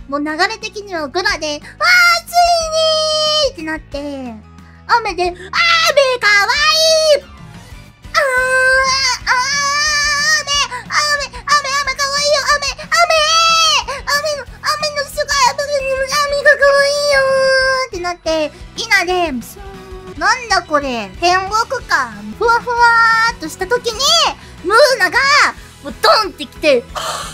もう流れ的にはグラで、ついにーってなって、雨で、雨かわいい雨かわいいよ雨のすごい雨がかわいいよーってなって、みんなで、なんだこれ、天国か、ふわふわーっとした時に、ムーナが、もうドンってきて、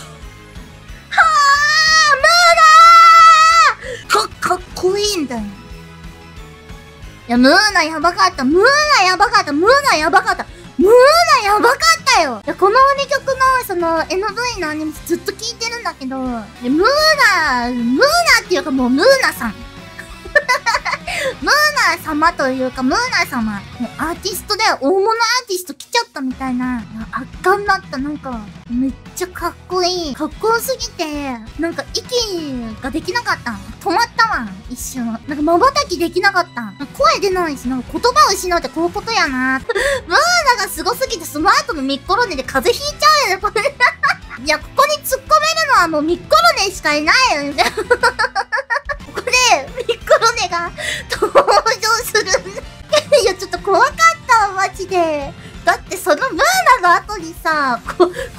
かっこいいんだよ。いや、ムーナやばかった。ムーナやばかったよ。いや、この2曲の、その、NV のアニメずっと聞いてるんだけど、ムーナっていうかもうムーナさん。ムーナ様というか、ムーナ様。もうアーティストで大物アーティスト来ちゃったみたいな。圧巻だった。なんか、めっちゃかっこいい。かっこよすぎて、なんか息ができなかった。止まったわ。一瞬。なんか瞬きできなかった。声出ないし、なんか言葉を失うってこういうことやな。ムーナがすごすぎて、その後のミッコロネで風邪ひいちゃうよね、これ。いや、ここに突っ込めるのはもうミッコロネしかいないよね。ここで、ミッコロネが登場する。いや、ちょっと怖かったわ、マジで。だってそのムーナの後にさ、